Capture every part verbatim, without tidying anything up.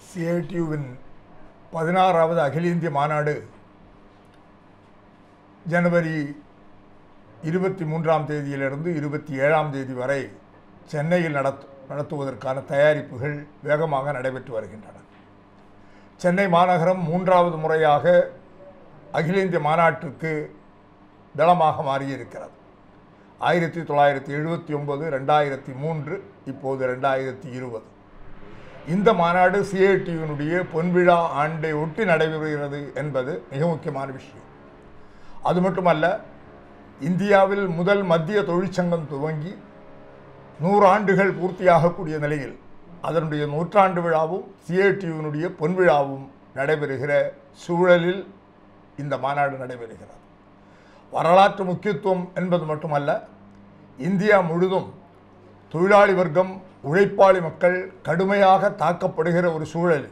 சிஐடியுவின் பதினாறாவது அகில இந்திய மாநாடு ஜனவரி இருபத்தி மூன்றாம் தேதியிலிருந்து இருபத்தி ஏழாம் தேதி வரை சென்னையில் நடத்து நடத்துவதற்கான தயாரிப்புகள் வேகமாக நடைபெற்று வருகின்றன. சென்னை மாநகரம் மூன்றாவது முறையாக அகில இந்திய மாநாட்டிற்கு தளமாக மாறியிருக்கிறது. ஆயிரத்தி தொள்ளாயிரத்தி எழுபத்தி ஒன்பது ரெண்டாயிரத்தி மூன்று இப்போது ரெண்டாயிரத்தி இருபது இந்த மாநாடு சிஐடியுனுடைய பொன்விழா ஆண்டை ஒட்டி நடைபெறுகிறது என்பது மிக முக்கியமான விஷயம். அது மட்டுமல்ல, இந்தியாவில் முதல் மத்திய தொழிற்சங்கம் துவங்கி நூறு ஆண்டுகள் பூர்த்தியாகக்கூடிய நிலையில் அதனுடைய நூற்றாண்டு விழாவும் சிஐடியுனுடைய பொன்விழாவும் நடைபெறுகிற சூழலில் இந்த மாநாடு நடைபெறுகிறது. வரலாற்று முக்கியத்துவம் என்பது மட்டுமல்ல, இந்தியா முழுதும் தொழிலாளி வர்க்கம், உழைப்பாளி மக்கள் கடுமையாக தாக்கப்படுகிற ஒரு சூழலில்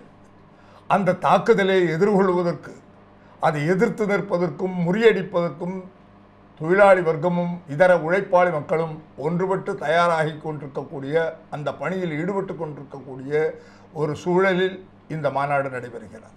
அந்த தாக்குதலை எதிர்கொள்வதற்கு, அதை எதிர்த்து நிற்பதற்கும் முறியடிப்பதற்கும் தொழிலாளி வர்க்கமும் இதர உழைப்பாளி மக்களும் ஒன்றுபட்டு தயாராகி கொண்டிருக்கக்கூடிய, அந்த பணியில் ஈடுபட்டு கொண்டிருக்கக்கூடிய ஒரு சூழலில் இந்த மாநாடு நடைபெறுகிறது.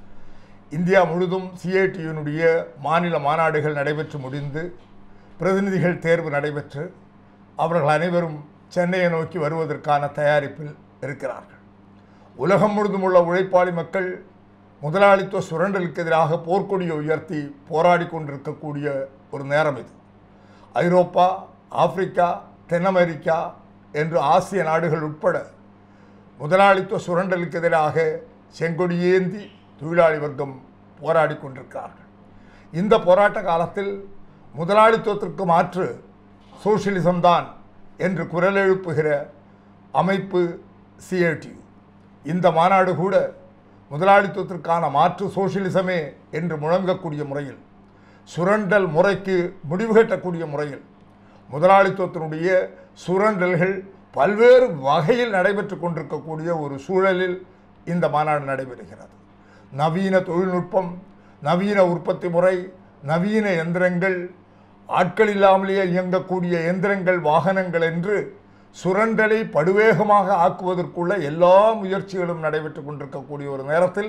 இந்தியா முழுதும் சிஐடியுனுடைய மாநில மாநாடுகள் நடைபெற்று முடிந்து பிரதிநிதிகள் தேர்வு நடைபெற்று அவர்கள் அனைவரும் சென்னையை நோக்கி வருவதற்கான தயாரிப்பில் இருக்கிறார்கள். உலகம் முழுதும் உள்ள உழைப்பாளி மக்கள் முதலாளித்துவ சுரண்டலுக்கு எதிராக போர்க்கொடியை உயர்த்தி போராடி கொண்டிருக்கக்கூடிய ஒரு நேரம் இது. ஐரோப்பா, ஆப்பிரிக்கா, தென் அமெரிக்கா என்று ஆசிய நாடுகள் உட்பட முதலாளித்துவ சுரண்டலுக்கு எதிராக செங்கொடியேந்தி தொழிலாளி வர்க்கம் போராடி கொண்டிருக்கிறார்கள். இந்த போராட்ட காலத்தில் முதலாளித்துவத்திற்கு மாற்று சோசியலிசம் தான் என்று குரல் எழுப்புகிற அமைப்பு சிஐடியு. இந்த மாநாடு கூட முதலாளித்துவத்திற்கான மாற்று சோசியலிசமே என்று முழங்கக்கூடிய முறையில், சுரண்டல் முறைக்கு முடிவு கட்டக்கூடிய முறையில், முதலாளித்துவத்தினுடைய சுரண்டல்கள் பல்வேறு வகையில் நடைபெற்று கொண்டிருக்கக்கூடிய ஒரு சூழலில் இந்த மாநாடு நடைபெறுகிறது. நவீன தொழில்நுட்பம், நவீன உற்பத்தி முறை, நவீன எந்திரங்கள், ஆட்கள் இல்லாமலேயே இயங்கக்கூடிய எந்திரங்கள், வாகனங்கள் என்று சுரண்டலை படுவேகமாக ஆக்குவதற்குள்ள எல்லா முயற்சிகளும் நடைபெற்று கொண்டிருக்கக்கூடிய ஒரு நேரத்தில்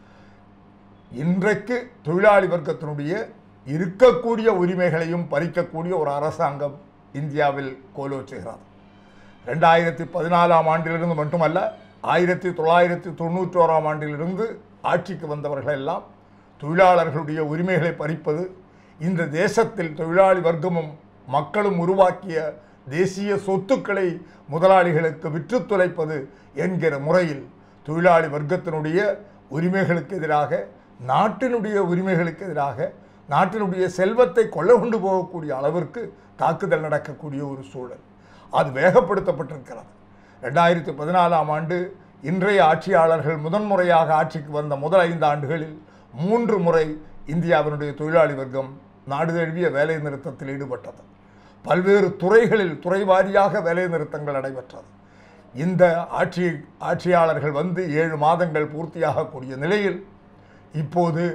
இன்றைக்கு தொழிலாளி வர்க்கத்தினுடைய இருக்கக்கூடிய உரிமைகளையும் பறிக்கக்கூடிய ஒரு அரசாங்கம் இந்தியாவில் கோலோச்சுகிறது. ரெண்டாயிரத்தி பதினாலாம் ஆண்டிலிருந்து மட்டுமல்ல, ஆயிரத்தி தொள்ளாயிரத்தி தொண்ணூற்றி ஓராம் ஆண்டிலிருந்து ஆட்சிக்கு வந்தவர்கள் எல்லாம் தொழிலாளர்களுடைய உரிமைகளை பறிப்பது, இந்த தேசத்தில் தொழிலாளி வர்க்கமும் மக்களும் உருவாக்கிய தேசிய சொத்துக்களை முதலாளிகளுக்கு விற்று துளைப்பது என்கிற முறையில் தொழிலாளி வர்க்கத்தினுடைய உரிமைகளுக்கு எதிராக, நாட்டினுடைய உரிமைகளுக்கு எதிராக, நாட்டினுடைய செல்வத்தை கொள்ள கொண்டு போகக்கூடிய அளவிற்கு தாக்குதல் நடக்கக்கூடிய ஒரு சூழல் அது வேகப்படுத்தப்பட்டிருக்கிறது. ரெண்டாயிரத்தி பதினாலாம் ஆண்டு இன்றைய ஆட்சியாளர்கள் முதன்முறையாக ஆட்சிக்கு வந்த முதல் ஐந்து ஆண்டுகளில் மூன்று முறை இந்தியாவினுடைய தொழிலாளி வர்க்கம் நாடு தழுவிய வேலை நிறுத்தத்தில் ஈடுபட்டது. பல்வேறு துறைகளில் துறை வாரியாக வேலை நிறுத்தங்கள் நடைபெற்றது. இந்த ஆட்சி ஆட்சியாளர்கள் வந்து ஏழு மாதங்கள் பூர்த்தியாகக்கூடிய நிலையில் இப்போது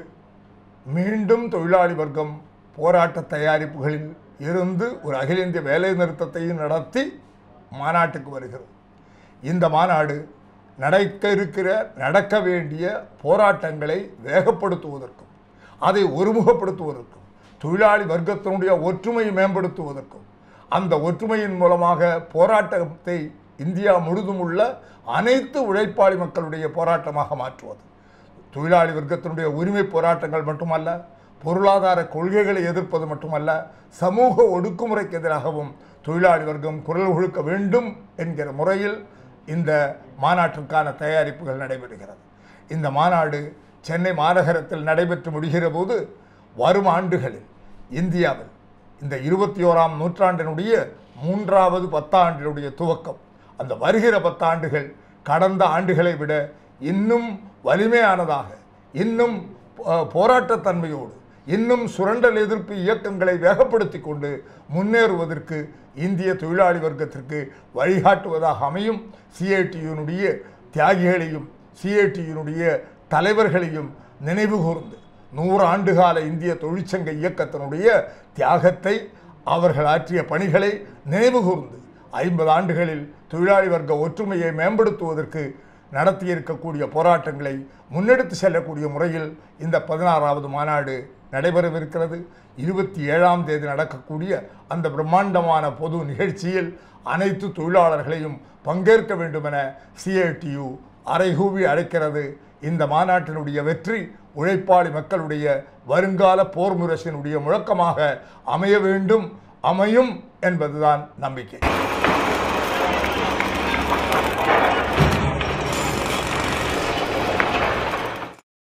மீண்டும் தொழிலாளி வர்க்கம் போராட்ட தயாரிப்புகளில் இருந்து ஒரு அகில இந்திய வேலை நிறுத்தத்தையும் நடத்தி மாநாட்டுக்கு வருகிறது. இந்த மாநாடு நடக்க இருக்கிற நடக்க வேண்டிய போராட்டங்களை வேகப்படுத்துவதற்கும், அதை ஒருமுகப்படுத்துவதற்கும், தொழிலாளி வர்க்கத்தினுடைய ஒற்றுமையை மேம்படுத்துவதற்கும், அந்த ஒற்றுமையின் மூலமாக போராட்டத்தை இந்தியா முழுதும் உள்ள அனைத்து உழைப்பாளி மக்களுடைய போராட்டமாக மாற்றுவது. தொழிலாளி வர்க்கத்தினுடைய உரிமை போராட்டங்கள் மட்டுமல்ல, பொருளாதார கொள்கைகளை எதிர்ப்பது மட்டுமல்ல, சமூக ஒடுக்குமுறைக்கு எதிராகவும் தொழிலாளி வர்க்கம் குரல் கொடுக்க வேண்டும் என்கிற முறையில் இந்த மாநாட்டிற்கான தயாரிப்புகள் நடைபெறுகிறது. இந்த மாநாடு சென்னை மாநகரத்தில் நடைபெற்று முடிகிற போது வரும் ஆண்டுகளில் இந்தியாவில் இந்த இருபத்தி ஓராம் நூற்றாண்டினுடைய மூன்றாவது பத்தாண்டினுடைய துவக்கம், அந்த வருகிற பத்தாண்டுகள் கடந்த ஆண்டுகளை விட இன்னும் வலிமையானதாக, இன்னும் போராட்டத்தன்மையோடு, இன்னும் சுரண்டல் எதிர்ப்பு இயக்கங்களை வேகப்படுத்தி கொண்டு முன்னேறுவதற்கு இந்திய தொழிலாளி வர்க்கத்திற்கு வழிகாட்டுவதாக அமையும். சிஐடியுனுடைய தியாகிகளையும் சிஐடியுனுடைய தலைவர்களையும் நினைவு கூர்ந்து நூறு ஆண்டுகால இந்திய தொழிற்சங்க இயக்கத்தினுடைய தியாகத்தை, அவர்கள் ஆற்றிய பணிகளை நினைவு கூர்ந்து ஐம்பது ஆண்டுகளில் தொழிலாளி வர்க்க ஒற்றுமையை மேம்படுத்துவதற்கு நடத்தியிருக்கக்கூடிய போராட்டங்களை முன்னெடுத்து செல்லக்கூடிய முறையில் இந்த பதினாறாவது மாநாடு நடைபெறவிருக்கிறது. இருபத்தி ஏழாம் தேதி நடக்கக்கூடிய அந்த பிரம்மாண்டமான பொது நிகழ்ச்சியில் அனைத்து தொழிலாளர்களையும் பங்கேற்க வேண்டுமென சிஐடியு அறைகூவி அழைக்கிறது. இந்த மாநாட்டினுடைய வெற்றி உழைப்பாளி மக்களுடைய வருங்கால போர் முரசினுடைய முழக்கமாக அமைய வேண்டும், அமையும் என்பதுதான் நம்பிக்கை.